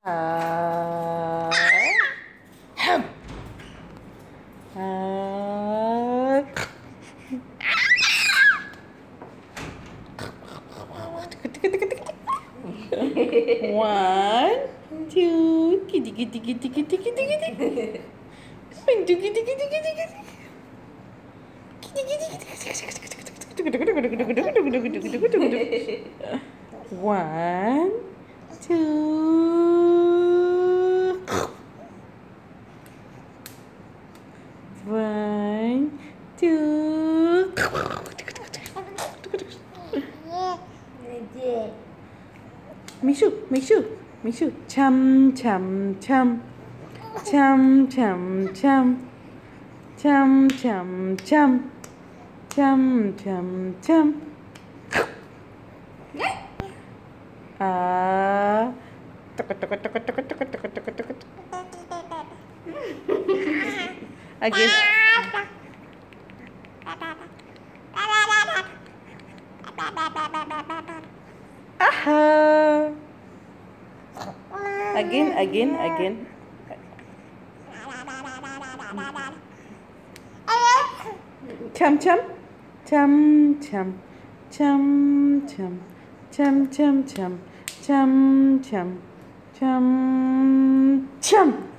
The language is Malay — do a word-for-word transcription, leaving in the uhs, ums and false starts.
Ah. Hem. Ah. One, two, kitty, kitty, kitty, kitty, kitty, kitty. One, two, kitty, kitty, kitty, kitty. One, two. One, two. Misha, Misha, Misha. Chum, chum, chum. Chum, chum, chum. Chum, chum, chum. Chum, chum, chum. Ah. Again. Aha. Again, again, again. Chum chum. Chum chum. Chum chum. Chum chum chum. Chum chum. Chum chum.